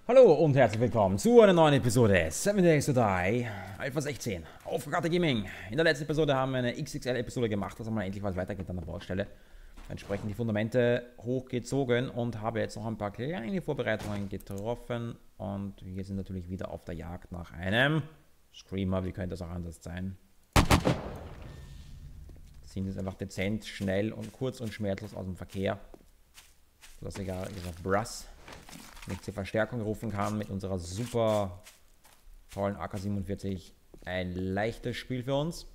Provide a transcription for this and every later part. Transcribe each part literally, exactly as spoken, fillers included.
Hallo und herzlich willkommen zu einer neuen Episode Seven Days to Die Alpha sechzehn auf Karte Gaming. In der letzten Episode haben wir eine X X L-Episode gemacht, dass einmal endlich was weitergeht an der Baustelle. Entsprechend die Fundamente hochgezogen und habe jetzt noch ein paar kleine Vorbereitungen getroffen. Und wir sind natürlich wieder auf der Jagd nach einem Screamer. Wie könnte das auch anders sein? Sind jetzt einfach dezent, schnell und kurz und schmerzlos aus dem Verkehr. Sodass egal ist auf Brass mit zur Verstärkung rufen kann mit unserer super tollen A K siebenundvierzig. Ein leichtes Spiel für uns.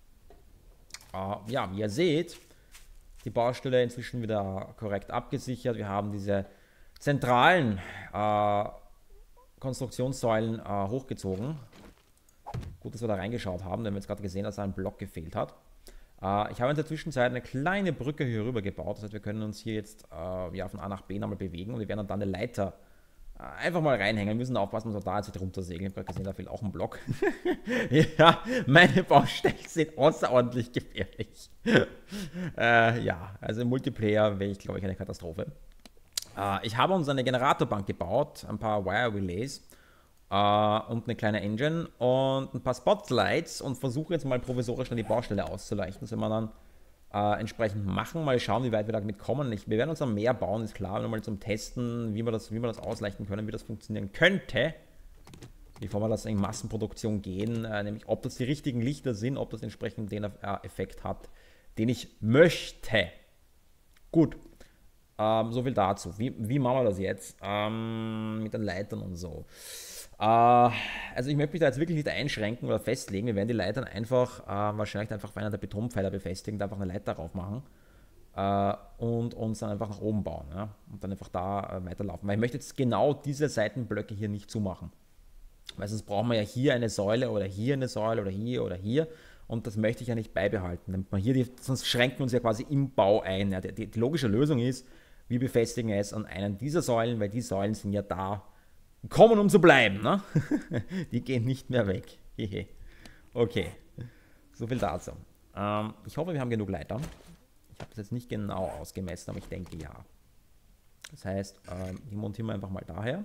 Uh, ja, wie ihr seht, die Baustelle inzwischen wieder korrekt abgesichert. Wir haben diese zentralen uh, Konstruktionssäulen uh, hochgezogen. Gut, dass wir da reingeschaut haben, denn wir haben jetzt gerade gesehen, dass da ein Block gefehlt hat. Uh, ich habe in der Zwischenzeit eine kleine Brücke hier rüber gebaut. Das heißt, wir können uns hier jetzt uh, ja, von A nach B nochmal bewegen und wir werden dann eine Leiter uh, einfach mal reinhängen. Wir müssen aufpassen, dass wir da jetzt nicht runtersegeln. Ich habe gerade gesehen, da fehlt auch ein Block. Ja, meine Baustellen sind außerordentlich gefährlich. uh, ja, also im Multiplayer wäre ich, glaube ich, eine Katastrophe. Uh, ich habe uns eine Generatorbank gebaut, ein paar Wire Relays. Uh, und eine kleine Engine und ein paar Spotlights und versuche jetzt mal provisorisch dann die Baustelle auszuleuchten. Das werden wir dann uh, entsprechend machen. Mal schauen, wie weit wir damit kommen. Ich, wir werden uns dann mehr bauen, ist klar. Nur mal zum Testen, wie wir, das, wie wir das ausleuchten können, wie das funktionieren könnte. Bevor wir das in Massenproduktion gehen. Uh, nämlich, ob das die richtigen Lichter sind, ob das entsprechend den uh, Effekt hat, den ich möchte. Gut. Um, so viel dazu. Wie, wie machen wir das jetzt? Um, mit den Leitern und so. Uh, also ich möchte mich da jetzt wirklich nicht einschränken oder festlegen. Wir werden die Leitern einfach, uh, wahrscheinlich einfach auf einer der Betonpfeiler befestigen, da einfach eine Leiter drauf machen uh, und uns dann einfach nach oben bauen, ja? Und dann einfach da uh, weiterlaufen. Weil ich möchte jetzt genau diese Seitenblöcke hier nicht zumachen. Weil sonst brauchen wir ja hier eine Säule oder hier eine Säule oder hier oder hier. Und das möchte ich ja nicht beibehalten. Damit man hier die, sonst schränken wir uns ja quasi im Bau ein. Ja? Die, die, die logische Lösung ist, wir befestigen es an einen dieser Säulen, weil die Säulen sind ja da, kommen, um zu bleiben, ne? Die gehen nicht mehr weg. Okay, so viel dazu. Ähm, ich hoffe, wir haben genug Leitern. Ich habe das jetzt nicht genau ausgemessen, aber ich denke ja. Das heißt, ähm, hier montieren wir einfach mal daher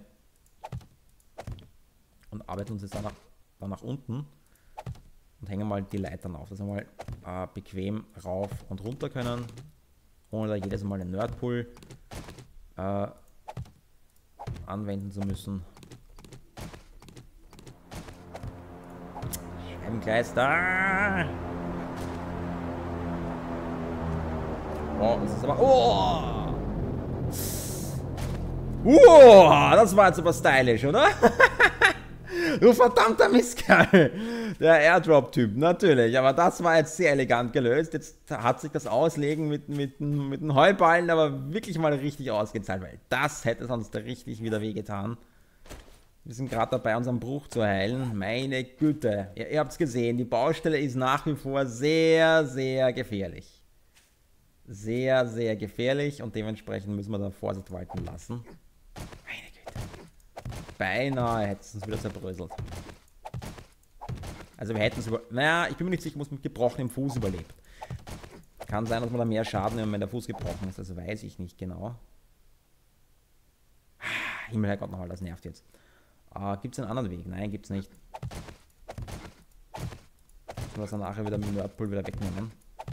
und arbeiten uns jetzt dann nach, dann nach unten und hängen mal die Leitern auf, dass wir mal äh, bequem rauf und runter können, ohne da jedes Mal einen Nerdpool äh, anwenden zu müssen. Scheibenkleister. Oh, das ist aber... Oh! Oh, das war jetzt aber stylisch, oder? Du verdammter Mistkerl. Der Airdrop-Typ, natürlich. Aber das war jetzt sehr elegant gelöst. Jetzt hat sich das Auslegen mit, mit, mit den Heuballen aber wirklich mal richtig ausgezahlt, weil das hätte sonst richtig wieder wehgetan. Wir sind gerade dabei, unseren Bruch zu heilen. Meine Güte. Ihr, ihr habt es gesehen, die Baustelle ist nach wie vor sehr, sehr gefährlich. Sehr, sehr gefährlich und dementsprechend müssen wir da Vorsicht walten lassen. Meine Güte. Beinahe hätte es uns wieder zerbröselt. Also wir hätten es über... Naja, ich bin mir nicht sicher, ich muss mit gebrochenem Fuß überlebt. Kann sein, dass man da mehr Schaden nimmt, wenn der Fuß gebrochen ist. Das weiß ich nicht genau. Himmel, Herrgott, nochmal, das nervt jetzt. Uh, gibt es einen anderen Weg? Nein, gibt es nicht. Ich muss dann nachher wieder mit dem Nerdpool wieder wegnehmen.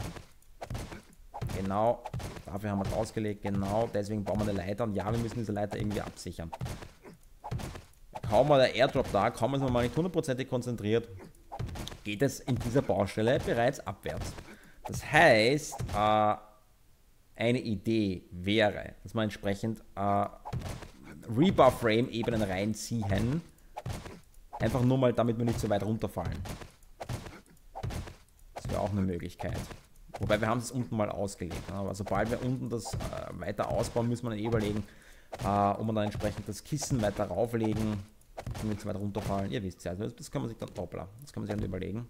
Genau. Dafür haben wir es ausgelegt. Genau. Deswegen bauen wir eine Leiter. Und ja, wir müssen diese Leiter irgendwie absichern. Kaum mal der Airdrop da, kaum ist man mal nicht hundertprozentig konzentriert, geht es in dieser Baustelle bereits abwärts. Das heißt, äh, eine Idee wäre, dass man entsprechend äh, Rebar-Frame-Ebenen reinziehen, einfach nur mal, damit wir nicht so weit runterfallen. Das wäre auch eine Möglichkeit. Wobei wir haben es unten mal ausgelegt, ne? Aber sobald wir unten das äh, weiter ausbauen, müssen wir dann eh überlegen, äh, ob wir dann entsprechend das Kissen weiter rauflegen, wenn wir zu weit runterfallen. Ihr wisst ja, also das kann man sich dann, hoppla, das kann man sich dann überlegen.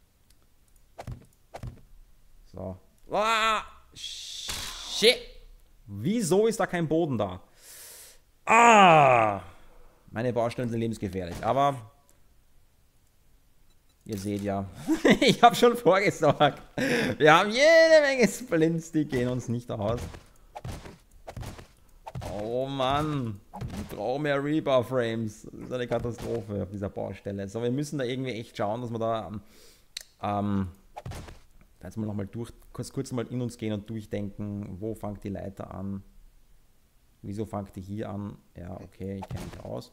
So. Ah, shit. Wieso ist da kein Boden da? Ah! Meine Baustellen sind lebensgefährlich, aber ihr seht ja, ich habe schon vorgesorgt. Wir haben jede Menge Splints, die gehen uns nicht aus. Oh Mann, ich brauche mehr Rebar-Frames. Das ist eine Katastrophe auf dieser Baustelle. So, wir müssen da irgendwie echt schauen, dass wir da ähm, da jetzt mal nochmal durch, kurz, kurz mal in uns gehen und durchdenken, wo fängt die Leiter an? Wieso fängt die hier an? Ja, okay, ich kenne mich aus.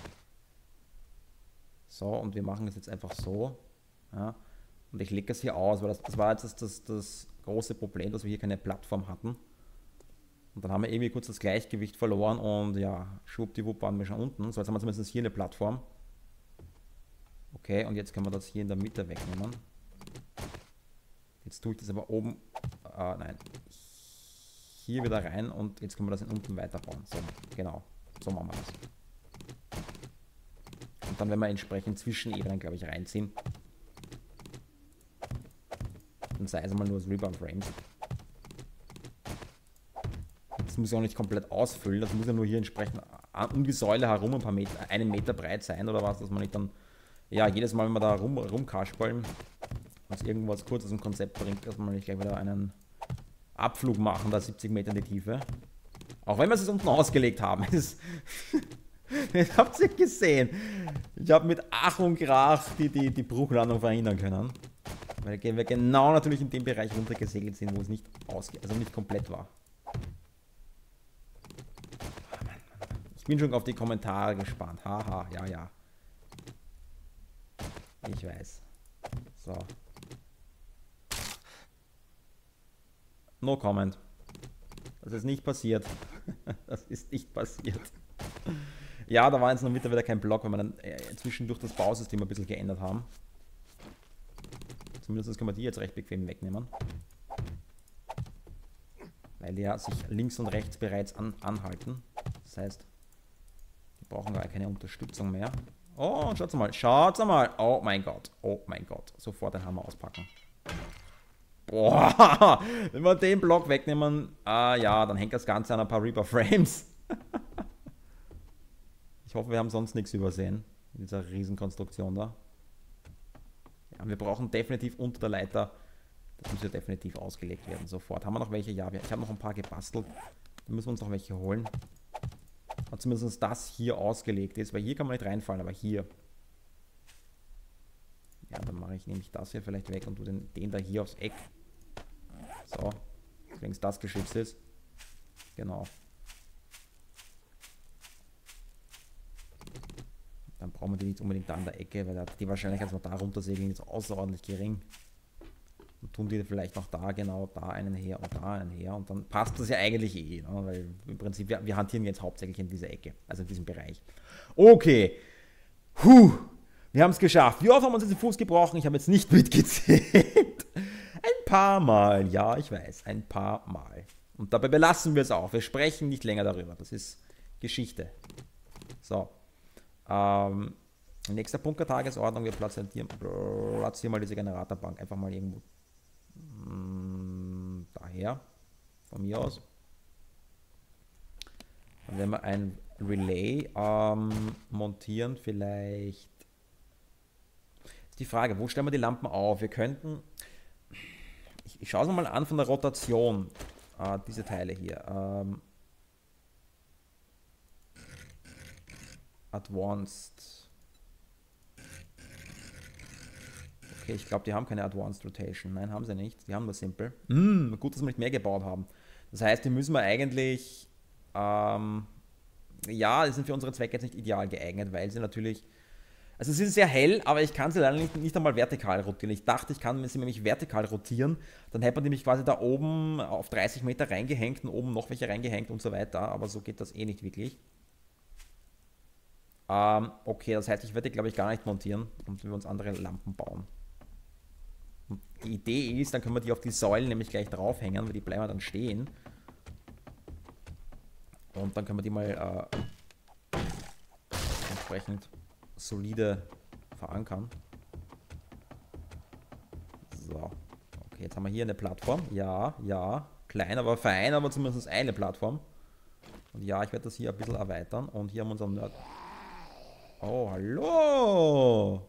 So, und wir machen es jetzt einfach so. Ja, und ich lege es hier aus, weil das, das war jetzt das, das, das große Problem, dass wir hier keine Plattform hatten. Und dann haben wir irgendwie kurz das Gleichgewicht verloren und ja, schwuppdiwupp waren wir schon unten. So, jetzt haben wir zumindest hier eine Plattform. Okay, und jetzt können wir das hier in der Mitte wegnehmen. Jetzt tue ich das aber oben, äh, nein, hier wieder rein und jetzt können wir das in unten weiterbauen. So, genau, so machen wir das. Und dann werden wir entsprechend Zwischenebenen, glaube ich, reinziehen. Dann sei es mal nur das Rebar Frames. Das muss ja auch nicht komplett ausfüllen, das muss ja nur hier entsprechend um die Säule herum ein paar Meter, einen Meter breit sein oder was, dass man nicht dann, ja, jedes Mal, wenn wir da rum, rumkaspeln, was irgendwas kurz aus dem Konzept bringt, dass man nicht gleich wieder einen Abflug machen, da siebzig Meter in die Tiefe. Auch wenn wir es unten ausgelegt haben. Das habt ihr gesehen. Ich habe mit Ach und Krach die, die, die Bruchlandung verhindern können. Weil wir genau natürlich in dem Bereich runtergesegelt sind, wo es nicht ausge also nicht komplett war. Ich bin schon auf die Kommentare gespannt. Haha, ja, ja. Ich weiß. So. No comment. Das ist nicht passiert. Das ist nicht passiert. Ja, da war jetzt noch mit wieder kein Block, weil wir dann äh, zwischendurch das Bausystem ein bisschen geändert haben. Zumindest können wir die jetzt recht bequem wegnehmen. Weil die ja sich links und rechts bereits an, anhalten. Das heißt, die brauchen gar keine Unterstützung mehr. Oh, schaut's mal, schaut's mal. Oh mein Gott, oh mein Gott. Sofort den Hammer auspacken. Boah, wenn wir den Block wegnehmen, äh, ja, dann hängt das Ganze an ein paar Reaper Frames. Ich hoffe, wir haben sonst nichts übersehen in dieser Riesenkonstruktion da. Ja, wir brauchen definitiv unter der Leiter, das muss ja definitiv ausgelegt werden, sofort. Haben wir noch welche? Ja, ich habe noch ein paar gebastelt. Da müssen wir uns noch welche holen. Und zumindest das hier ausgelegt ist, weil hier kann man nicht reinfallen, aber hier. Ja, dann mache ich nämlich das hier vielleicht weg und tue den, den da hier aufs Eck. So, längst das geschützt ist. Genau. Dann brauchen wir die nicht unbedingt da an der Ecke, weil die Wahrscheinlichkeit, dass wir da runtersegeln, ist außerordentlich gering. Und tun die vielleicht noch da, genau, da einen her und da einen her. Und dann passt das ja eigentlich eh, ne? Weil im Prinzip, wir, wir hantieren jetzt hauptsächlich in dieser Ecke, also in diesem Bereich. Okay. Puh. Wir haben es geschafft. Wie oft haben wir uns den Fuß gebrochen? Ich habe jetzt nicht mitgezählt. Ein paar Mal, ja, ich weiß, ein paar Mal. Und dabei belassen wir es auch. Wir sprechen nicht länger darüber. Das ist Geschichte. So. Ähm, nächster Punkt der Tagesordnung. Wir platzieren hier, platzieren mal diese Generatorbank. Einfach mal irgendwo mh, daher. Von mir aus. Dann werden wir ein Relay ähm, montieren. Vielleicht. Die Frage, wo stellen wir die Lampen auf? Wir könnten, ich, ich schaue es mal an von der Rotation, äh, diese Teile hier. Ähm, Advanced. Okay, ich glaube, die haben keine Advanced Rotation. Nein, haben sie nicht. Die haben nur Simple. Mm, gut, dass wir nicht mehr gebaut haben. Das heißt, die müssen wir eigentlich, ähm, ja, die sind für unsere Zwecke jetzt nicht ideal geeignet, weil sie natürlich. Also sie sind sehr hell, aber ich kann sie leider nicht, nicht einmal vertikal rotieren. Ich dachte, ich kann sie nämlich vertikal rotieren, dann hätte man nämlich quasi da oben auf dreißig Meter reingehängt und oben noch welche reingehängt und so weiter, aber so geht das eh nicht wirklich. Ähm, okay, das heißt, ich werde die, glaube ich, gar nicht montieren und wir uns andere Lampen bauen. Und die Idee ist, dann können wir die auf die Säulen nämlich gleich draufhängen, weil die bleiben dann stehen. Und dann können wir die mal äh, entsprechend solide verankern. So. Okay, jetzt haben wir hier eine Plattform. Ja, ja. Klein, aber fein, aber zumindest eine Plattform. Und ja, ich werde das hier ein bisschen erweitern. Und hier haben wir unseren Nerd. Oh, hallo!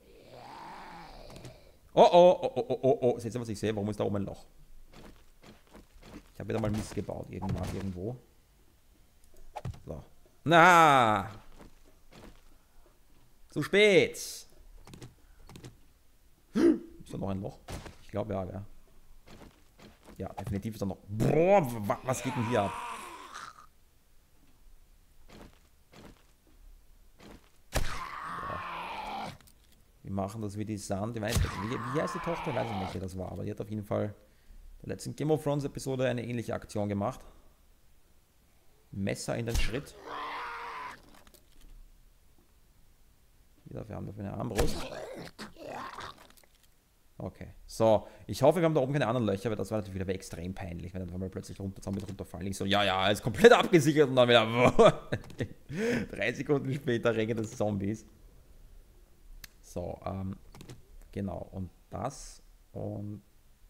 Oh, oh, oh, oh, oh, oh. Seht ihr, was ich sehe? Warum ist da oben ein Loch? Ich habe wieder mal Mist gebaut. Irgendwann, irgendwo. So. Na! Zu spät! Ist da noch ein Loch? Ich glaube ja, ja. Ja, definitiv ist da noch. Boah, was geht denn hier ab? Wir machen das wie die Sand. Ich weiß nicht, wie, wie heißt die Tochter? Ich weiß nicht, welche das war, aber die hat auf jeden Fall der letzten Game of Thrones Episode eine ähnliche Aktion gemacht. Messer in den Schritt. Wieder, wir haben dafür eine Armbrust. Okay, so. Ich hoffe, wir haben da oben keine anderen Löcher, weil das war natürlich wieder extrem peinlich, wenn dann mal plötzlich runter, Zombie runterfallen. Ich so, ja, ja, ist komplett abgesichert und dann wieder drei Sekunden später regnet es Zombies. So, ähm, genau. Und das und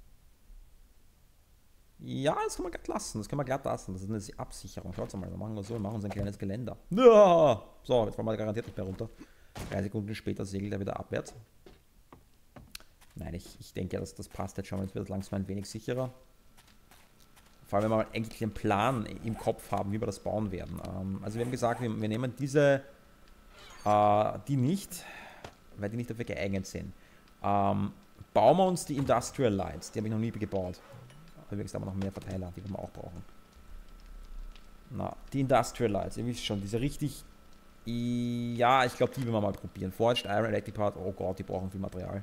ja, das kann man glatt lassen. Das kann man glatt lassen. Das ist eine Absicherung. Schaut mal, wir machen wir so, wir machen uns ein kleines Geländer. Ja! So, jetzt wollen wir garantiert nicht mehr runter. Drei Sekunden später segelt er wieder abwärts. Nein, ich, ich denke, das, das passt jetzt schon. Jetzt wird es langsam ein wenig sicherer. Vor allem, wenn wir mal eigentlich einen Plan im Kopf haben, wie wir das bauen werden. Ähm, also wir haben gesagt, wir, wir nehmen diese, äh, die nicht, weil die nicht dafür geeignet sind. Ähm, bauen wir uns die Industrial Lights. Die habe ich noch nie gebaut. Übrigens haben wir noch mehr Verteiler, die wir auch brauchen. Na, die Industrial Lights, ihr wisst schon, diese richtig... Ja, ich glaube, die werden wir mal probieren. Forged Iron Electric Part, oh Gott, die brauchen viel Material.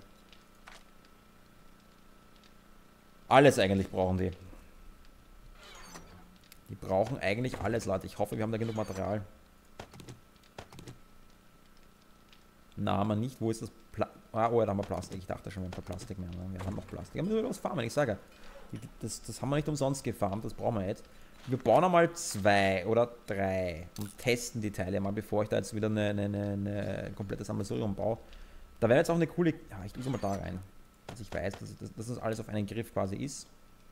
Alles eigentlich brauchen die. Die brauchen eigentlich alles, Leute. Ich hoffe, wir haben da genug Material. Na, haben wir nicht. Wo ist das? Pla ah, oh ja, da haben wir Plastik. Ich dachte schon, wir haben kein Plastik mehr. Wir haben noch Plastik. Wir haben nur was farmen, ich sage. Das, das haben wir nicht umsonst gefarmt, das brauchen wir jetzt. Wir bauen einmal zwei oder drei und testen die Teile mal, bevor ich da jetzt wieder eine, eine, eine, eine komplette Sammelsurium baue. Da wäre jetzt auch eine coole... Ja, ich tue es mal da rein. Dass ich weiß, dass, dass, dass das alles auf einen Griff quasi ist.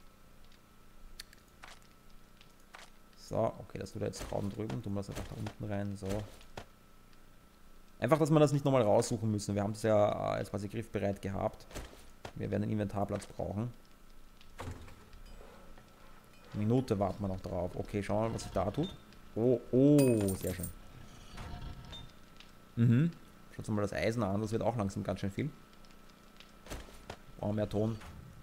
So, okay, das tut er jetzt draußen drüben. Tun wir das einfach da unten rein. So. Einfach, dass wir das nicht nochmal raussuchen müssen. Wir haben es ja jetzt quasi griffbereit gehabt. Wir werden einen Inventarplatz brauchen. Minute warten wir noch drauf. Okay, schauen wir mal, was sich da tut. Oh, oh, sehr schön. Mhm. Schaut uns mal das Eisen an, das wird auch langsam ganz schön viel. Brauchen wir mehr Ton.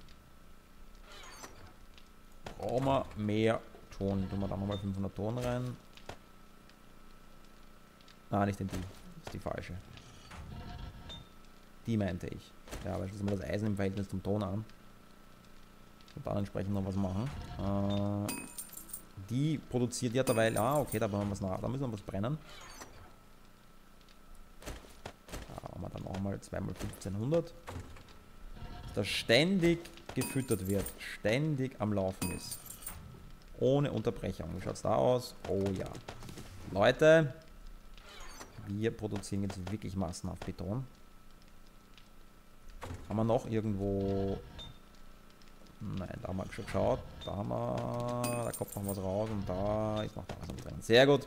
Brauchen wir mehr Ton. Tun wir da nochmal fünfhundert Ton rein. Ah, nicht in die. Das ist die falsche. Die meinte ich. Ja, aber schauen wir mal das Eisen im Verhältnis zum Ton an. Und dann entsprechend noch was machen. Äh, die produziert ja derweil. Ah, okay, da, wir was nach, da müssen wir was brennen. Da haben wir dann auch mal zwei mal fünfzehnhundert. Das ständig gefüttert wird. Ständig am Laufen ist. Ohne Unterbrechung. Wie schaut es da aus? Oh ja. Leute, wir produzieren jetzt wirklich massenhaft Beton. Haben wir noch irgendwo... Nein, da haben wir schon geschaut. Da haben wir... Da kommt noch was raus und da ist noch was drin. Sehr gut.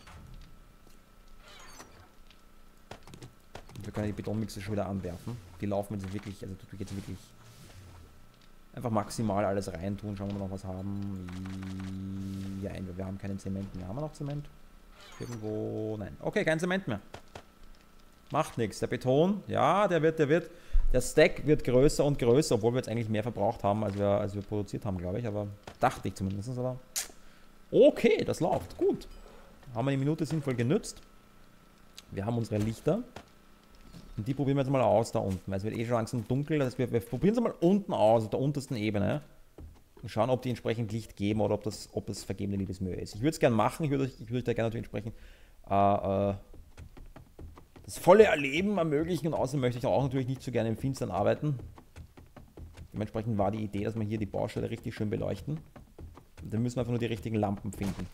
Und wir können die Betonmixer schon wieder anwerfen. Die laufen jetzt wirklich, also tue ich jetzt wirklich einfach maximal alles rein tun. Schauen wir, ob wir noch was haben. Ja, wir haben keinen Zement mehr. Haben wir noch Zement? Irgendwo... Nein. Okay, kein Zement mehr. Macht nichts. Der Beton, ja, der wird, der wird... Der Stack wird größer und größer, obwohl wir jetzt eigentlich mehr verbraucht haben, als wir, als wir produziert haben, glaube ich. Aber dachte ich zumindest. Aber okay, das läuft. Gut. Haben wir die Minute sinnvoll genützt. Wir haben unsere Lichter. Und die probieren wir jetzt mal aus da unten. Weil es wird eh schon langsam dunkel. Das heißt, wir, wir probieren sie mal unten aus, auf der untersten Ebene. Und schauen, ob die entsprechend Licht geben oder ob das, ob das vergebene Liebesmühe ist. Ich würde es gerne machen. Ich würde euch, ich würd euch da gerne natürlich entsprechend... Äh, äh, das volle Erleben ermöglichen und außerdem möchte ich auch natürlich nicht so gerne im Finstern arbeiten. Dementsprechend war die Idee, dass wir hier die Baustelle richtig schön beleuchten. Und dann müssen wir einfach nur die richtigen Lampen finden.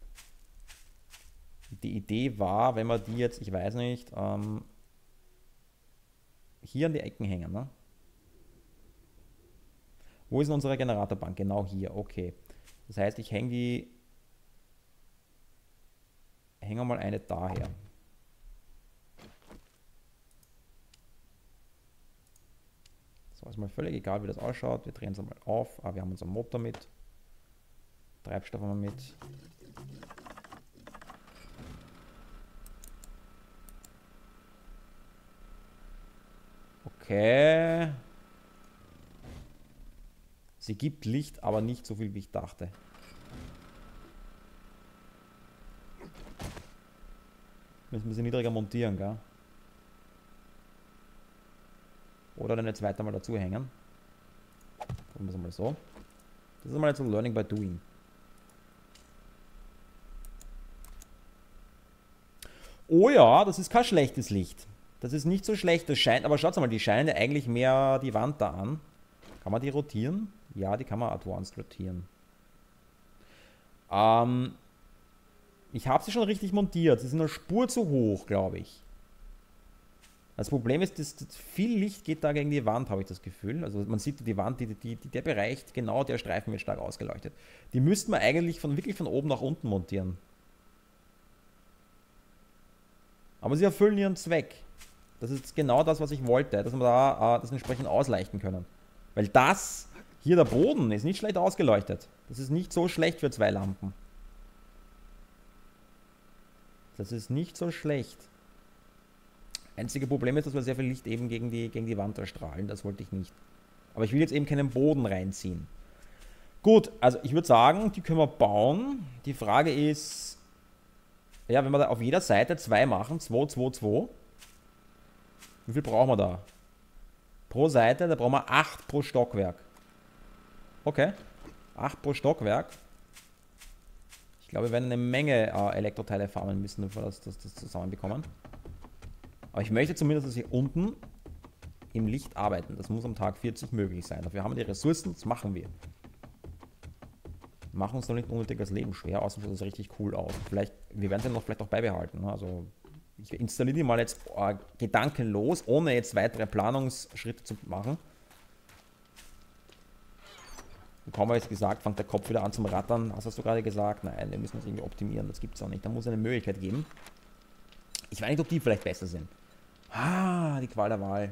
Die Idee war, wenn wir die jetzt, ich weiß nicht, ähm, hier an die Ecken hängen. Ne? Wo ist denn unsere Generatorbank? Genau hier, okay. Das heißt, ich hänge die, hänge mal eine daher. So, ist mal völlig egal, wie das ausschaut. Wir drehen es einmal auf. Ah, wir haben unseren Motor mit. Treibstoff haben wir mit. Okay. Sie gibt Licht, aber nicht so viel, wie ich dachte. Müssen wir sie niedriger montieren, gell? Oder dann jetzt weiter mal dazu hängen. Machen wir es mal so. Das ist mal jetzt so Learning by Doing. Oh ja, das ist kein schlechtes Licht. Das ist nicht so schlecht. Das scheint, aber schaut mal, die scheinen ja eigentlich mehr die Wand da an. Kann man die rotieren? Ja, die kann man advanced rotieren. Ähm, ich habe sie schon richtig montiert. Sie sind eine Spur zu hoch, glaube ich. Das Problem ist, dass, dass viel Licht geht da gegen die Wand, habe ich das Gefühl. Also man sieht die Wand, die, die, die, der Bereich, genau der Streifen wird stark ausgeleuchtet. Die müssten wir eigentlich von, wirklich von oben nach unten montieren. Aber sie erfüllen ihren Zweck. Das ist genau das, was ich wollte, dass wir da äh, das entsprechend ausleuchten können. Weil das, hier der Boden, ist nicht schlecht ausgeleuchtet. Das ist nicht so schlecht für zwei Lampen. Das ist nicht so schlecht. Einzige Problem ist, dass wir sehr viel Licht eben gegen die, gegen die Wand erstrahlen. Das wollte ich nicht. Aber ich will jetzt eben keinen Boden reinziehen. Gut, also ich würde sagen, die können wir bauen. Die Frage ist, ja, wenn wir da auf jeder Seite zwei machen, zwei, zwei, zwei. Wie viel brauchen wir da? Pro Seite, da brauchen wir acht pro Stockwerk. Okay, acht pro Stockwerk. Ich glaube, wir werden eine Menge äh, Elektroteile farmen müssen, bevor wir das, das, das zusammenbekommen. Aber ich möchte zumindest, dass wir unten im Licht arbeiten. Das muss am Tag vierzig möglich sein. Dafür haben wir die Ressourcen, das machen wir. Machen uns doch nicht unnötig das Leben schwer, außerdem sieht das richtig cool aus. Vielleicht, wir werden es ja noch vielleicht auch beibehalten. Also ich installiere die mal jetzt oh, gedankenlos, ohne jetzt weitere Planungsschritte zu machen. Und kaum habe ich jetzt gesagt, fängt der Kopf wieder an zum Rattern. Was hast du gerade gesagt? Nein, wir müssen das irgendwie optimieren. Das gibt es auch nicht. Da muss es eine Möglichkeit geben. Ich weiß nicht, ob die vielleicht besser sind. Ah, die Qual der Wahl.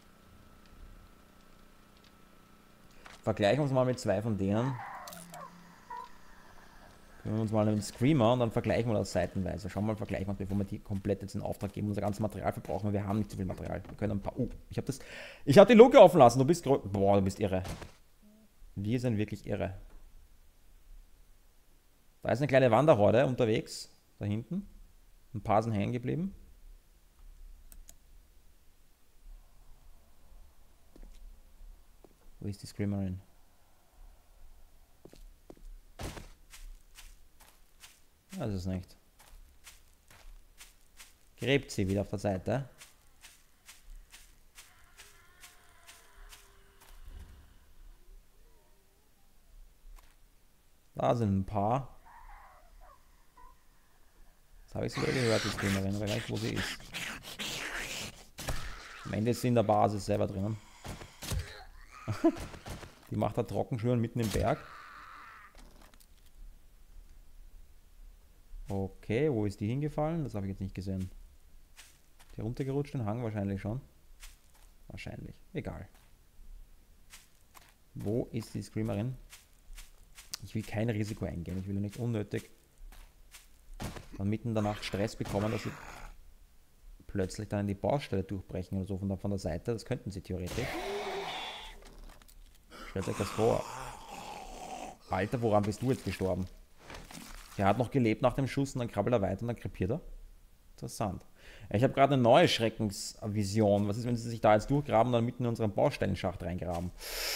Vergleichen wir uns mal mit zwei von denen. Können wir uns mal einen Screamer und dann vergleichen wir das seitenweise. Schauen wir mal, vergleichen wir, bevor wir die komplett jetzt in Auftrag geben. Unser ganzes Material verbrauchen wir. Wir haben nicht so viel Material. Wir können ein paar. Oh, ich habe das. Ich habe die Luke offen lassen. Du bist. Boah, du bist irre. Wir sind wirklich irre. Da ist eine kleine Wanderhorde unterwegs. Da hinten. Ein paar sind hängen geblieben. Wo ist die Screamerin? Das ist nicht. Gräbt sie wieder auf der Seite. Da sind ein paar. Das habe ich sogar gehört, die Screamerin, aber gleich wo sie ist. Am Ende ist sie in der Basis selber drinnen. Die macht da Trockenschwimmen mitten im Berg. Okay, wo ist die hingefallen? Das habe ich jetzt nicht gesehen. Die runtergerutscht, den Hang wahrscheinlich schon. Wahrscheinlich. Egal. Wo ist die Screamerin? Ich will kein Risiko eingehen. Ich will nicht unnötig dann mitten in der Nacht Stress bekommen, dass sie plötzlich dann in die Baustelle durchbrechen oder so von der, von der Seite. Das könnten sie theoretisch. Stellt euch das vor. Alter, woran bist du jetzt gestorben? Der hat noch gelebt nach dem Schuss und dann krabbelt er weiter und dann krepiert er. Interessant. Ich habe gerade eine neue Schreckensvision. Was ist, wenn sie sich da jetzt durchgraben und dann mitten in unseren Baustellenschacht reingraben?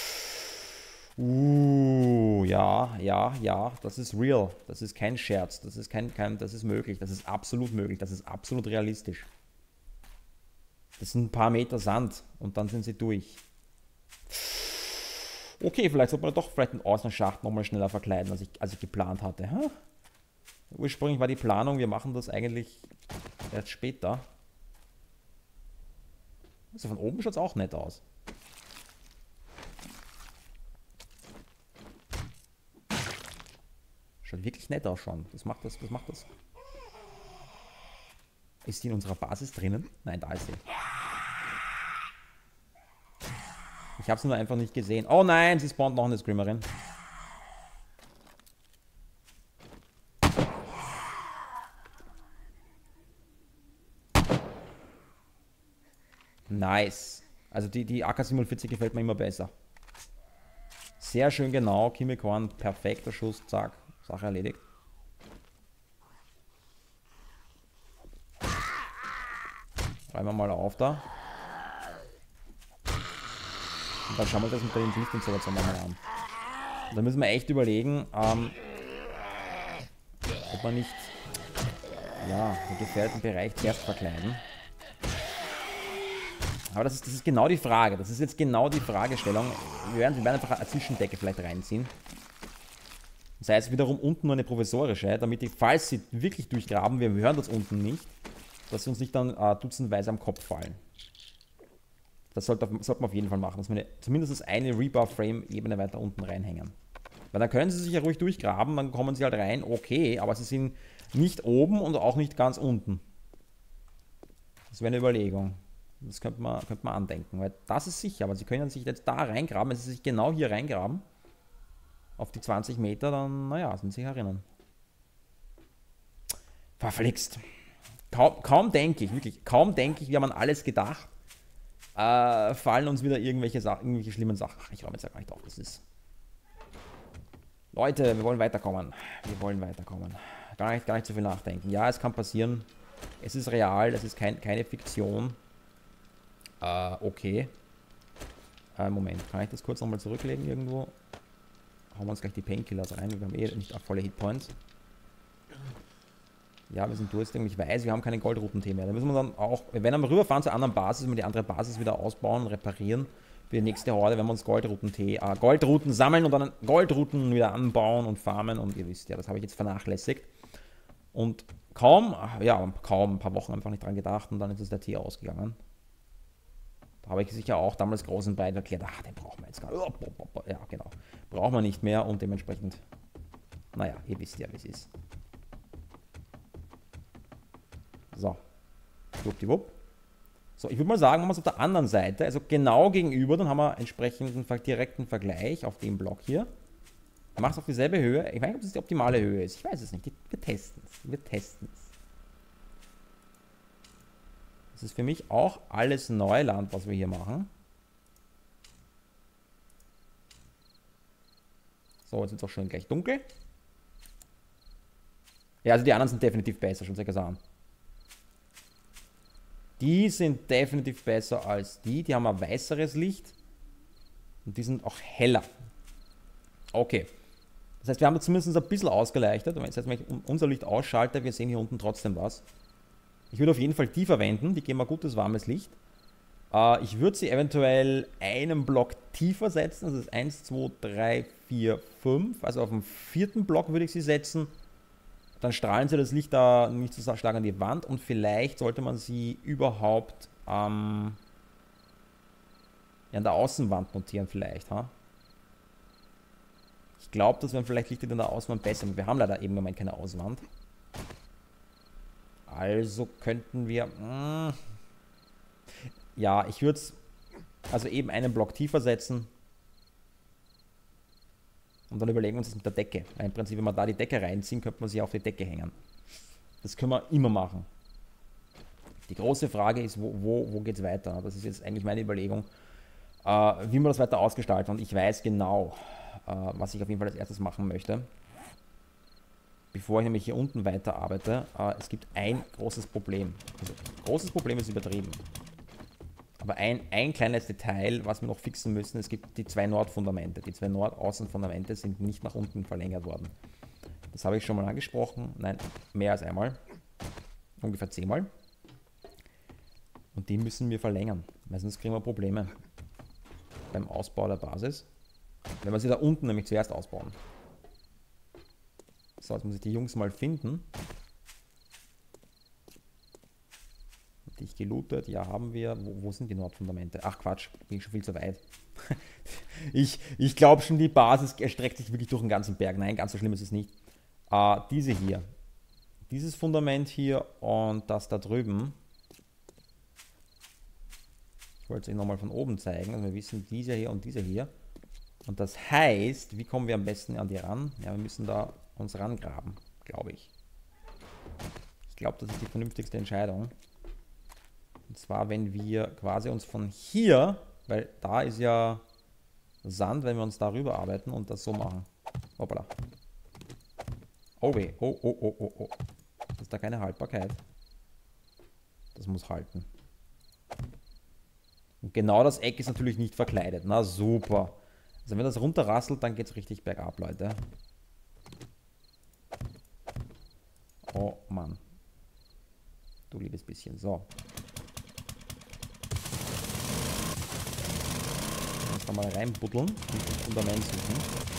Uh, ja, ja, ja, das ist real. Das ist kein Scherz. Das ist kein, kein, das ist möglich. Das ist absolut möglich. Das ist absolut realistisch. Das sind ein paar Meter Sand und dann sind sie durch. Okay, vielleicht sollte man doch vielleicht den Außenschacht nochmal schneller verkleiden, als ich, als ich geplant hatte. Huh? Ursprünglich war die Planung, wir machen das eigentlich erst später. Also von oben schaut es auch nett aus. Schaut wirklich nett aus schon. Das macht das, das macht das. Ist die in unserer Basis drinnen? Nein, da ist sie. Ich habe sie nur einfach nicht gesehen. Oh nein, sie spawnt noch eine Screamerin. Nice. Also die, die A K siebenundvierzig gefällt mir immer besser. Sehr schön genau, Kimmelkorn, perfekter Schuss, zack, Sache erledigt. Räumen wir mal auf da. Und dann schauen wir uns das mit der Lichtinstallation nochmal an. Und da müssen wir echt überlegen, ähm, ob man nicht ja, den gefährdeten Bereich zuerst verkleiden. Aber das ist, das ist genau die Frage. Das ist jetzt genau die Fragestellung. Wir werden, wir werden einfach eine Zwischendecke vielleicht reinziehen. Sei es wiederum unten nur eine provisorische, damit die, falls sie wirklich durchgraben, wir hören das unten nicht, dass sie uns nicht dann äh, dutzendweise am Kopf fallen. Das sollte, sollte man auf jeden Fall machen, dass wir eine, zumindest eine Rebar-Frame-Ebene weiter unten reinhängen. Weil dann können sie sich ja ruhig durchgraben, dann kommen sie halt rein, okay, aber sie sind nicht oben und auch nicht ganz unten. Das wäre eine Überlegung. Das könnte man, könnte man andenken, weil das ist sicher, aber sie können sich jetzt da reingraben, wenn sie sich genau hier reingraben, auf die zwanzig Meter, dann, naja, sind sie herinnen. Verflixt. Kaum, kaum denke ich, wirklich, kaum denke ich, wir haben an alles gedacht, äh, fallen uns wieder irgendwelche Sachen, irgendwelche schlimmen Sachen. Ach, ich räume jetzt ja gar nicht auf, das ist... Leute, wir wollen weiterkommen. Wir wollen weiterkommen. Gar nicht, gar nicht so viel nachdenken. Ja, es kann passieren. Es ist real, es ist kein, keine Fiktion. Äh, okay. Äh, Moment, kann ich das kurz nochmal zurücklegen irgendwo? Hauen wir uns gleich die Painkillers rein, wir haben eh nicht volle Hitpoints. Ja, wir sind durstig. Ich weiß, wir haben keine Goldrouten-Tee mehr. Da müssen wir dann auch, wir werden dann rüberfahren zur anderen Basis, wenn wir die andere Basis wieder ausbauen, reparieren. Für die nächste Horde, wenn wir uns Goldrouten-Tee, äh, Goldrouten sammeln und dann Goldrouten wieder anbauen und farmen. Und ihr wisst ja, das habe ich jetzt vernachlässigt. Und kaum, ja, kaum ein paar Wochen einfach nicht dran gedacht und dann ist es der Tee ausgegangen. Da habe ich sicher auch damals groß und breit erklärt, ach, den brauchen wir jetzt gar nicht. Ja, genau. Brauchen wir nicht mehr und dementsprechend, naja, ihr wisst ja, wie es ist. So. Schwuppdiwupp. So, ich würde mal sagen, machen wir es auf der anderen Seite, also genau gegenüber, dann haben wir entsprechenden direkten Vergleich auf dem Block hier. Mach es auf dieselbe Höhe. Ich weiß nicht, ob das die optimale Höhe ist. Ich weiß es nicht. Wir testen es. Wir testen es. Das ist für mich auch alles Neuland, was wir hier machen. So, jetzt ist es auch schon gleich dunkel. Ja, also die anderen sind definitiv besser, schon sehr gesagt. Die sind definitiv besser als die. Die haben ein weißeres Licht. Und die sind auch heller. Okay. Das heißt, wir haben das zumindest ein bisschen ausgeleuchtet. Das heißt, wenn ich unser Licht ausschalte, wir sehen hier unten trotzdem was. Ich würde auf jeden Fall die verwenden. Die geben ein gutes, warmes Licht. Äh, ich würde sie eventuell einen Block tiefer setzen. Das ist eins, zwei, drei, vier, fünf. Also auf dem vierten Block würde ich sie setzen. Dann strahlen sie das Licht da nicht so stark an die Wand. Und vielleicht sollte man sie überhaupt ähm, ja, an der Außenwand montieren vielleicht. Ha? Ich glaube, das wären vielleicht Lichter in der Außenwand besser. Wir haben leider eben im Moment keine Außenwand. Also könnten wir... Mh, ja, ich würde es also eben einen Block tiefer setzen. Und dann überlegen wir uns das mit der Decke. Weil im Prinzip, wenn wir da die Decke reinziehen, könnte man sie auf die Decke hängen. Das können wir immer machen. Die große Frage ist, wo, wo, wo geht es weiter? Das ist jetzt eigentlich meine Überlegung, äh, wie wir das weiter ausgestalten. Und ich weiß genau, äh, was ich auf jeden Fall als erstes machen möchte. Bevor ich nämlich hier unten weiterarbeite, äh, es gibt ein großes Problem. Also, großes Problem ist übertrieben. Aber ein, ein kleines Detail, was wir noch fixen müssen, es gibt die zwei Nordfundamente. Die zwei Nordaußenfundamente sind nicht nach unten verlängert worden. Das habe ich schon mal angesprochen. Nein, mehr als einmal. Ungefähr zehnmal. Und die müssen wir verlängern, weil sonst kriegen wir Probleme beim Ausbau der Basis. Wenn wir sie da unten nämlich zuerst ausbauen. So, jetzt muss ich die Jungs mal finden. Ich gelootet, ja, haben wir. Wo, wo sind die Nordfundamente? Ach Quatsch, bin ich schon viel zu weit. ich ich glaube schon, die Basis erstreckt sich wirklich durch den ganzen Berg. Nein, ganz so schlimm ist es nicht. Äh, diese hier. Dieses Fundament hier und das da drüben. Ich wollte es euch nochmal von oben zeigen. Also wir wissen, dieser hier und dieser hier. Und das heißt, wie kommen wir am besten an die ran? Ja, wir müssen da uns rangraben, glaube ich. Ich glaube, das ist die vernünftigste Entscheidung. Und zwar, wenn wir quasi uns von hier, weil da ist ja Sand, wenn wir uns darüber arbeiten und das so machen. Hoppala. Oh weh. Oh, oh, oh, oh, oh. Ist da keine Haltbarkeit? Das muss halten. Und genau das Eck ist natürlich nicht verkleidet. Na super. Also wenn das runterrasselt, dann geht es richtig bergab, Leute. Oh Mann. Du liebes bisschen. So. Jetzt da mal reinbuddeln und das Fundament suchen.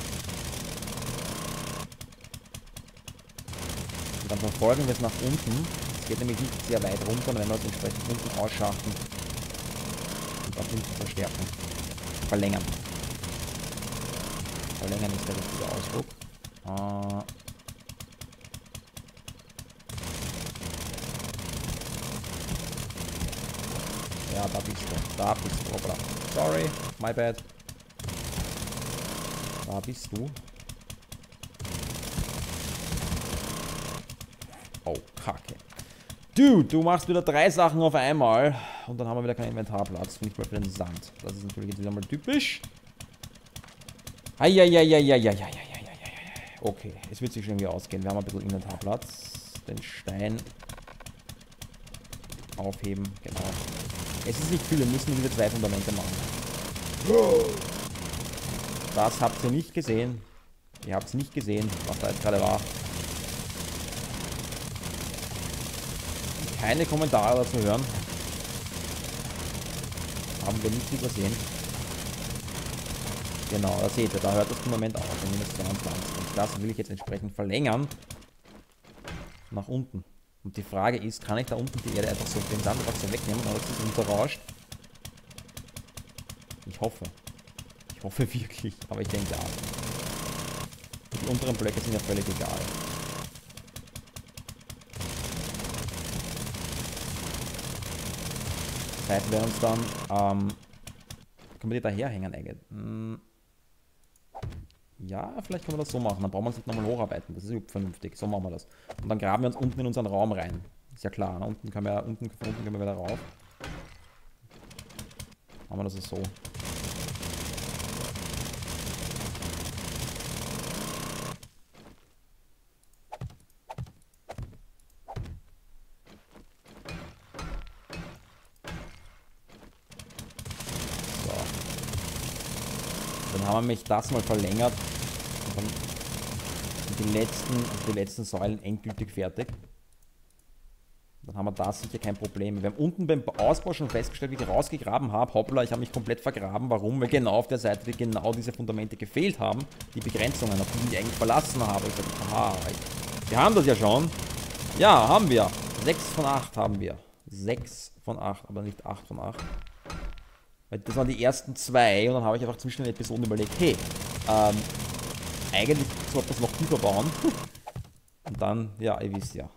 Und dann verfolgen wir es nach unten. Es geht nämlich nicht sehr weit runter, und wenn wir es entsprechend unten ausschaffen und auch hinten verstärken. Verlängern. Verlängern ist der richtige Ausdruck. Äh Ja, da bist du. Da bist du. Hoppla. Sorry, my bad. Da bist du. Oh, Kacke. Dude, du machst wieder drei Sachen auf einmal. Und dann haben wir wieder keinen Inventarplatz. Nicht mal für den Sand. Das ist natürlich jetzt wieder mal typisch. Eieieiei. Okay, es wird sich schon irgendwie ausgehen. Wir haben ein bisschen Inventarplatz. Den Stein aufheben, genau. Es ist nicht viel, wir müssen diese zwei Fundamente machen. Das habt ihr nicht gesehen. Ihr habt es nicht gesehen, was da jetzt gerade war. Keine Kommentare dazu hören. Haben wir nicht übersehen. Genau, da seht ihr, da hört das Fundament auf, minus zweiundzwanzig. Und das will ich jetzt entsprechend verlängern. Nach unten. Und die Frage ist, kann ich da unten die Erde einfach so, den Sand einfach so wegnehmen, oder ist das unterrauscht? Ich hoffe. Ich hoffe wirklich, aber ich denke ja. Die unteren Blöcke sind ja völlig egal. Das heißt, wir werden uns dann, ähm, können wir die da herhängen eigentlich? Hm. Ja, vielleicht können wir das so machen. Dann brauchen wir uns nicht nochmal hocharbeiten. Das ist überhaupt vernünftig. So machen wir das. Und dann graben wir uns unten in unseren Raum rein. Ist ja klar. Ne? Unten können wir, unten, von unten können wir wieder rauf. Machen wir das so. So. Dann haben wir mich das mal verlängert. Und dann sind die letzten, also die letzten Säulen endgültig fertig. Dann haben wir da sicher kein Problem. Wir haben unten beim Ausbau schon festgestellt, wie ich rausgegraben habe. Hoppla, ich habe mich komplett vergraben. Warum? Weil genau auf der Seite genau diese Fundamente gefehlt haben. Die Begrenzungen, auf die ich eigentlich verlassen habe. Ich sage, aha, wir haben das ja schon. Ja, haben wir. sechs von acht haben wir. sechs von acht, aber nicht acht von acht. Weil das waren die ersten zwei und dann habe ich einfach zwischen den Episoden überlegt, hey, ähm, eigentlich sollte das noch tiefer bauen. Und dann, ja, ihr wisst ja.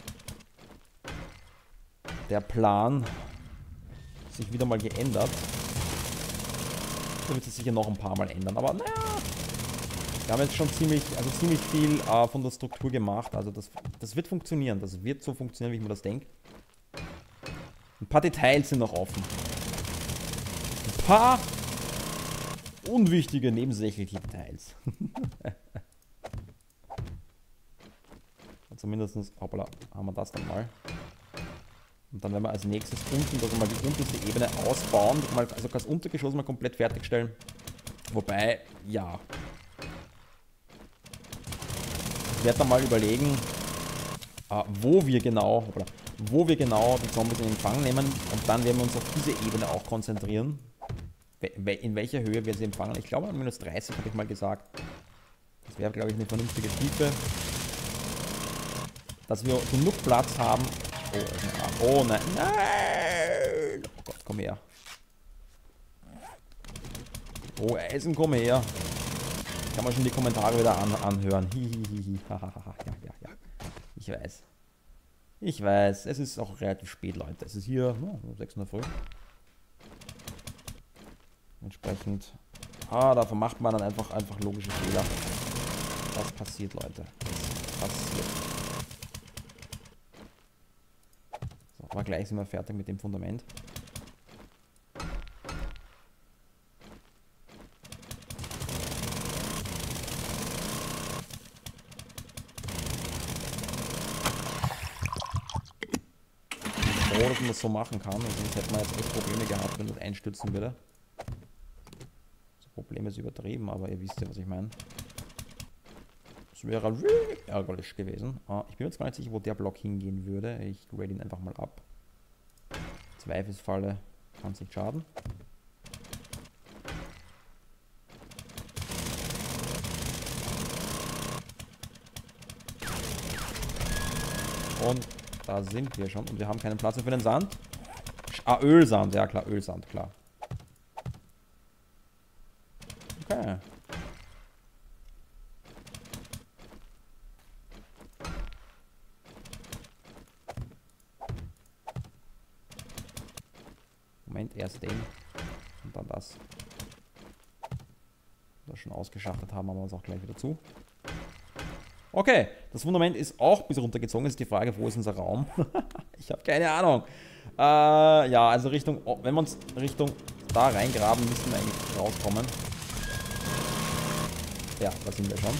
Der Plan sich wieder mal geändert. Da wird sich sicher noch ein paar Mal ändern, aber naja. Wir haben jetzt schon ziemlich, also ziemlich viel äh, von der Struktur gemacht. Also das, das wird funktionieren. Das wird so funktionieren, wie ich mir das denke. Ein paar Details sind noch offen. Ein paar unwichtige, nebensächliche Details. Zumindest, hoppala, haben wir das dann mal. Und dann werden wir als nächstes unten, also mal die unterste Ebene ausbauen, mal, also das Untergeschoss mal komplett fertigstellen. Wobei, ja. Ich werde dann mal überlegen, äh, wo wir genau, hoppala, wo wir genau die Zombies in Empfang nehmen, und dann werden wir uns auf diese Ebene auch konzentrieren. In welcher Höhe wir sie empfangen. Ich glaube, an minus dreißig habe ich mal gesagt. Das wäre, glaube ich, eine vernünftige Tiefe. Dass wir genug Platz haben. Oh, oh nein, nein! Oh Gott, komm her. Oh, Eisen, komm her. Kann man schon die Kommentare wieder an anhören. Hihihihi. Ja, ja, ja. Ich weiß. Ich weiß. Es ist auch relativ spät, Leute. Es ist hier oh, sechs Uhr früh. Entsprechend. Ah, da macht man dann einfach, einfach logische Fehler. Das passiert, Leute. Das passiert. So, Aber gleich sind wir fertig mit dem Fundament. Froh, dass man das so machen kann. Also sonst hätten wir jetzt echt Probleme gehabt, wenn das einstürzen würde. Das Problem ist übertrieben, aber ihr wisst ja, was ich meine. Das wäre wirklich ärgerlich gewesen. Ah, ich bin jetzt gar nicht sicher, wo der Block hingehen würde. Ich grade ihn einfach mal ab. Zweifelsfalle kann es nicht schaden. Und da sind wir schon. Und wir haben keinen Platz mehr für den Sand. Ah, Ölsand. Ja klar, Ölsand, klar. Okay. Moment, erst den. Und dann das. Das schon ausgeschachtet haben, machen wir uns auch gleich wieder zu. Okay, das Fundament ist auch bis runtergezogen. Jetzt ist die Frage, wo ist unser Raum? Ich habe keine Ahnung. Äh, ja, also Richtung, wenn wir uns Richtung da reingraben, müssen wir eigentlich rauskommen. Ja, da sind wir schon.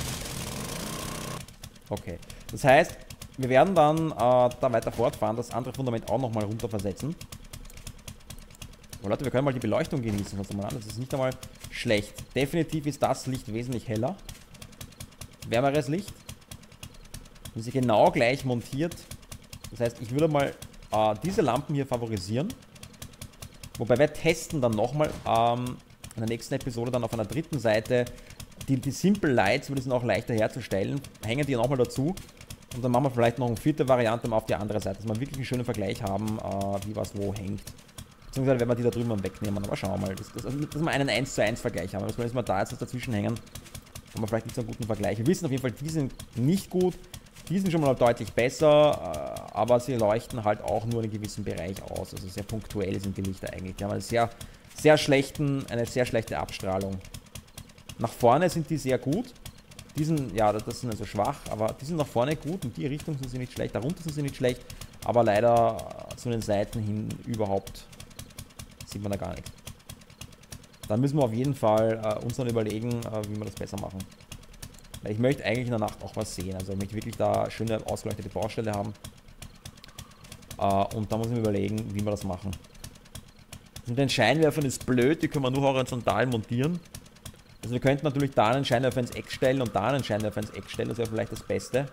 Okay, das heißt, wir werden dann äh, da weiter fortfahren, das andere Fundament auch nochmal runter versetzen. Aber Leute, wir können mal die Beleuchtung genießen. Schaut mal an, das ist nicht einmal schlecht. Definitiv ist das Licht wesentlich heller. Wärmeres Licht. Und sie genau gleich montiert. Das heißt, ich würde mal äh, diese Lampen hier favorisieren. Wobei wir testen dann nochmal ähm, in der nächsten Episode dann auf einer dritten Seite die, die Simple Lights, weil die sind auch leichter herzustellen. Hängen die nochmal dazu. Und dann machen wir vielleicht noch eine vierte Variante mal auf die andere Seite, dass wir wirklich einen schönen Vergleich haben, äh, wie was wo hängt. Beziehungsweise werden wir die da drüben mal wegnehmen. Aber schauen wir mal, dass, dass, dass wir einen eins zu eins Vergleich haben. Wenn wir da jetzt dazwischen hängen, haben wir vielleicht nicht so einen guten Vergleich. Wir wissen auf jeden Fall, die sind nicht gut. Die sind schon mal deutlich besser, aber sie leuchten halt auch nur in einem gewissen Bereich aus. Also sehr punktuell sind die Lichter eigentlich. Die haben eine sehr, sehr, schlechten, eine sehr schlechte Abstrahlung. Nach vorne sind die sehr gut. Die sind, ja, das sind also schwach, aber die sind nach vorne gut. In die Richtung sind sie nicht schlecht, darunter sind sie nicht schlecht. Aber leider zu den Seiten hin überhaupt sieht man da gar nichts. Dann müssen wir auf jeden Fall äh, uns dann überlegen, äh, wie wir das besser machen. Weil ich möchte eigentlich in der Nacht auch was sehen. Also ich möchte wirklich da schöne ausgeleuchtete Baustelle haben. Äh, und da muss ich mir überlegen, wie wir das machen. Das mit den Scheinwerfern ist blöd, die können wir nur horizontal montieren. Also wir könnten natürlich da einen Scheinwerfer ins Eck stellen und da einen Scheinwerfer ins Eck stellen. Das wäre vielleicht das Beste.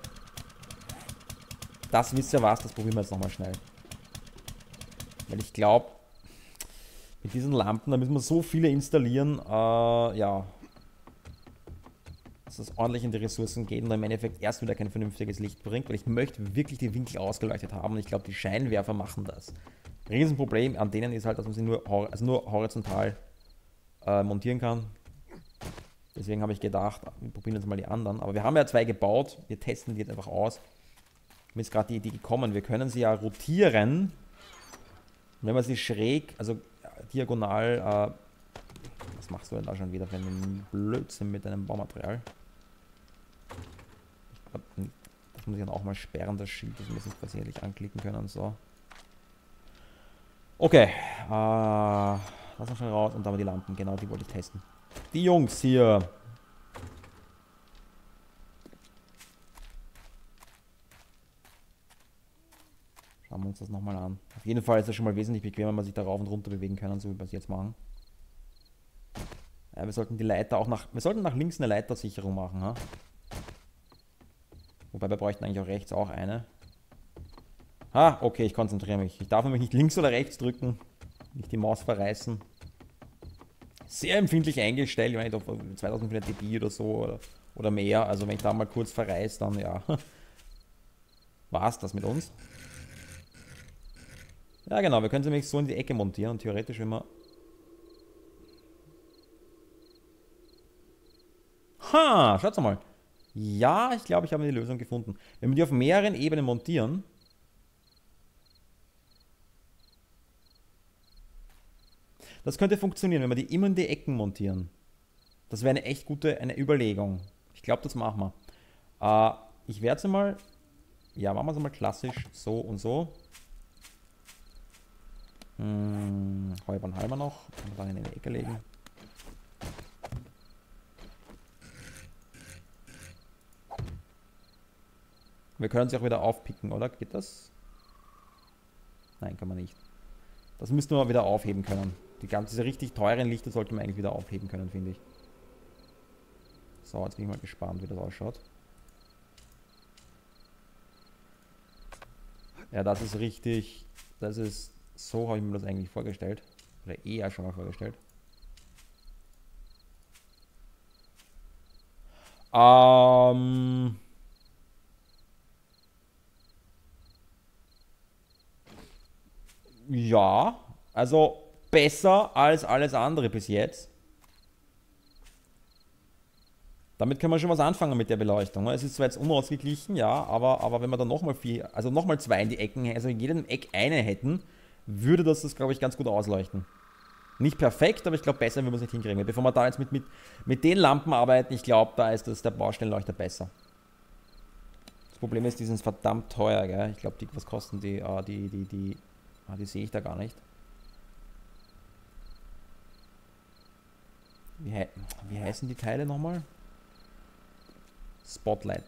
Das wisst ihr was, das probieren wir jetzt nochmal schnell. Weil ich glaube, mit diesen Lampen, da müssen wir so viele installieren, äh, ja, dass das ordentlich in die Ressourcen geht und im Endeffekt erst wieder kein vernünftiges Licht bringt, weil ich möchte wirklich die Winkel ausgeleuchtet haben und ich glaube, die Scheinwerfer machen das. Riesenproblem an denen ist halt, dass man sie nur, also nur horizontal äh, montieren kann. Deswegen habe ich gedacht, wir probieren jetzt mal die anderen. Aber wir haben ja zwei gebaut, wir testen die jetzt einfach aus. Mir ist gerade die Idee gekommen, wir können sie ja rotieren. Und wenn man sie schräg, also diagonal, äh, was machst du denn da schon wieder für einen Blödsinn mit deinem Baumaterial? Ich glaub, das muss ich dann auch mal sperren, das Schild, dass wir das nicht versehentlich anklicken können. So. Okay, äh, lass uns schon raus und dann haben wir die Lampen, genau, die wollte ich testen. Die Jungs hier. Schauen wir uns das nochmal an. Auf jeden Fall ist es schon mal wesentlich bequemer, wenn man sich da rauf und runter bewegen kann, so wie wir es jetzt machen. Ja, wir sollten die Leiter auch nach... Wir sollten nach links eine Leitersicherung machen, ha? Wobei wir bräuchten eigentlich auch rechts auch eine. Ah, okay, ich konzentriere mich. Ich darf nämlich nicht links oder rechts drücken. Nicht die Maus verreißen. Sehr empfindlich eingestellt, wenn ich auf zweitausendfünfhundert dpi oder so oder, oder mehr. Also wenn ich da mal kurz verreiße, dann ja. War es das mit uns? Ja genau, wir können sie nämlich so in die Ecke montieren und theoretisch, wenn wir... Ha, schaut mal. Ja, ich glaube, ich habe die Lösung gefunden. Wenn wir die auf mehreren Ebenen montieren... Das könnte funktionieren, wenn wir die immer in die Ecken montieren. Das wäre eine echt gute eine Überlegung. Ich glaube, das machen wir. Äh, ich werde es mal... Ja, machen wir es mal klassisch so und so. Hm, Heuballen halber noch. Und dann in die Ecke legen. Wir können sie auch wieder aufpicken, oder? Geht das? Nein, kann man nicht. Das müssten wir wieder aufheben können. Die ganze, diese richtig teuren Lichter sollten wir eigentlich wieder aufheben können, finde ich. So, jetzt bin ich mal gespannt, wie das ausschaut. Ja, das ist richtig. Das ist. So habe ich mir das eigentlich vorgestellt. Oder eher schon mal vorgestellt. Ähm. Ja, also besser als alles andere bis jetzt. Damit kann man schon was anfangen mit der Beleuchtung. Es ist zwar jetzt unausgeglichen, ja, aber, aber wenn wir dann nochmal vier, also nochmal zwei in die Ecken, also in jedem Eck eine hätten, würde das das, glaube ich, ganz gut ausleuchten. Nicht perfekt, aber ich glaube besser, wenn wir es nicht hinkriegen. Bevor wir da jetzt mit, mit, mit den Lampen arbeiten, ich glaube, da ist das der Baustellenleuchter besser. Das Problem ist, die sind verdammt teuer, gell? Ich glaube, die, was kosten die? Ah, die, die, die, ah, die sehe ich da gar nicht. Wie, he wie heißen die Teile nochmal? Spotlight.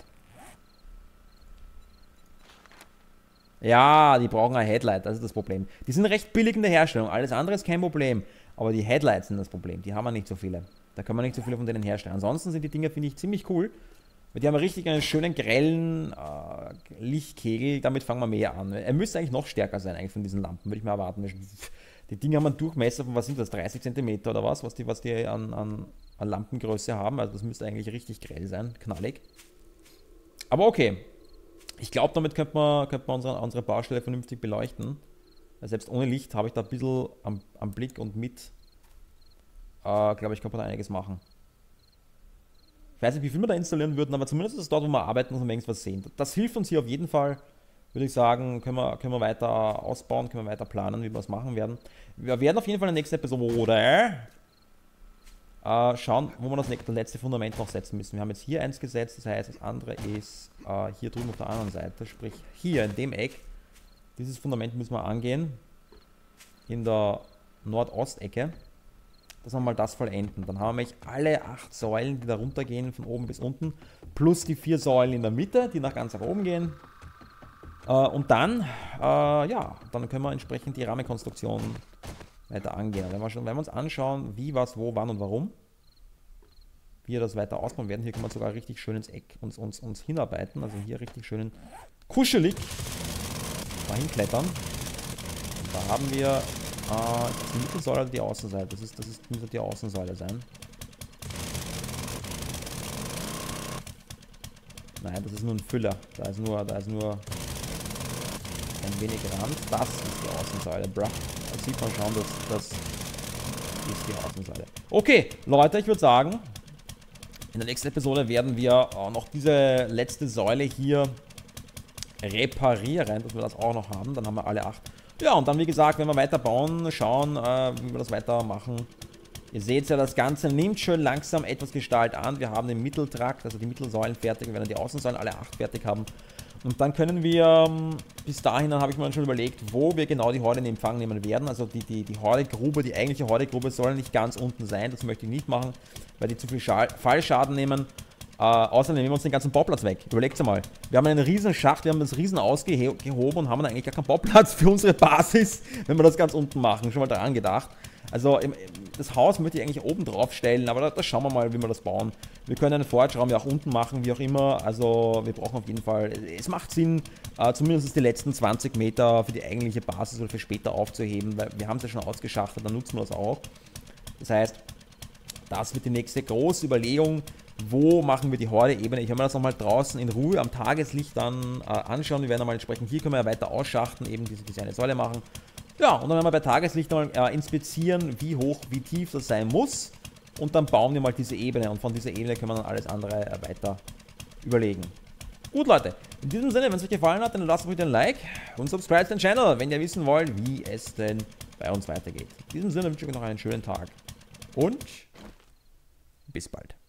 Ja, die brauchen ein Headlight, das ist das Problem. Die sind recht billig in der Herstellung, alles andere ist kein Problem. Aber die Headlights sind das Problem, die haben wir nicht so viele. Da können wir nicht so viele von denen herstellen. Ansonsten sind die Dinger, finde ich, ziemlich cool. Weil die haben richtig einen schönen, grellen äh, Lichtkegel, damit fangen wir mehr an. Er müsste eigentlich noch stärker sein, eigentlich von diesen Lampen, würde ich mal erwarten. Die Dinger haben einen Durchmesser von, was sind das, dreißig Zentimeter oder was, was die, was die an, an, an Lampengröße haben. Also das müsste eigentlich richtig grell sein, knallig. Aber okay. Ich glaube, damit könnte man, könnte man unsere, unsere Baustelle vernünftig beleuchten. Weil selbst ohne Licht habe ich da ein bisschen am, am Blick und mit, äh, glaube ich, kann man da einiges machen. Ich weiß nicht, wie viel wir da installieren würden, aber zumindest ist es dort, wo wir arbeiten und wenigstens was sehen. Das hilft uns hier auf jeden Fall, würde ich sagen, können wir, können wir weiter ausbauen, können wir weiter planen, wie wir das machen werden. Wir werden auf jeden Fall in der nächsten Episode äh, schauen, wo wir das letzte Fundament noch setzen müssen. Wir haben jetzt hier eins gesetzt, das heißt, das andere ist äh, hier drüben auf der anderen Seite, sprich hier in dem Eck. Dieses Fundament müssen wir angehen, in der Nordostecke, dass wir mal das vollenden. Dann haben wir alle acht Säulen, die da runtergehen, von oben bis unten, plus die vier Säulen in der Mitte, die nach ganz nach oben gehen. Äh, und dann, äh, ja, dann können wir entsprechend die Rahmenkonstruktion weiter angehen. Wenn wir, schon, wenn wir uns anschauen, wie, was, wo, wann und warum, wie wir das weiter ausbauen werden, hier können wir sogar richtig schön ins Eck uns, uns, uns hinarbeiten, also hier richtig schön kuschelig dahin klettern. Und da haben wir äh, die Mittelsäule oder die Außenseite. Das ist, das ist, muss die Außensäule sein. Nein, das ist nur ein Füller. Da ist nur, da ist nur ein wenig Rand. Das ist die Außensäule, bruh. Da sieht man schon, dass das ist die Außenseite. Okay, Leute, ich würde sagen, in der nächsten Episode werden wir auch noch diese letzte Säule hier reparieren, dass wir das auch noch haben. Dann haben wir alle acht. Ja, und dann, wie gesagt, wenn wir weiter bauen, schauen, äh, wie wir das weitermachen. Ihr seht ja, das Ganze nimmt schön langsam etwas Gestalt an. Wir haben den Mitteltrakt, also die Mittelsäulen fertig. Wir werden die Außensäulen alle acht fertig haben. Und dann können wir, bis dahin, dann habe ich mir schon überlegt, wo wir genau die Horde in Empfang nehmen werden. Also die, die, die Hordegrube, die eigentliche Hordegrube soll nicht ganz unten sein. Das möchte ich nicht machen, weil die zu viel Schal Fallschaden nehmen. Äh, außerdem nehmen wir uns den ganzen Bauplatz weg. Überlegt mal. Wir haben einen riesen Schacht, wir haben das riesen ausgehoben und haben dann eigentlich gar keinen Bauplatz für unsere Basis, wenn wir das ganz unten machen. Schon mal daran gedacht. Also im, das Haus möchte ich eigentlich oben drauf stellen, aber da, da schauen wir mal, wie wir das bauen. Wir können einen Vorratsraum ja auch unten machen, wie auch immer. Also wir brauchen auf jeden Fall, es macht Sinn, äh, zumindest die letzten zwanzig Meter für die eigentliche Basis oder für später aufzuheben, weil wir haben es ja schon ausgeschachtet, dann nutzen wir das auch. Das heißt, das wird die nächste große Überlegung. Wo machen wir die Horde-Ebene? Ich werde mir das nochmal draußen in Ruhe am Tageslicht dann äh, anschauen. Wir werden nochmal entsprechend, hier können wir ja weiter ausschachten, eben diese, diese eine Säule machen. Ja, und dann werden wir bei Tageslicht mal äh, inspizieren, wie hoch, wie tief das sein muss. Und dann bauen wir mal diese Ebene. Und von dieser Ebene können wir dann alles andere äh, weiter überlegen. Gut, Leute. In diesem Sinne, wenn es euch gefallen hat, dann lasst bitte ein Like und subscribe den Channel, wenn ihr wissen wollt, wie es denn bei uns weitergeht. In diesem Sinne wünsche ich euch noch einen schönen Tag. Und bis bald.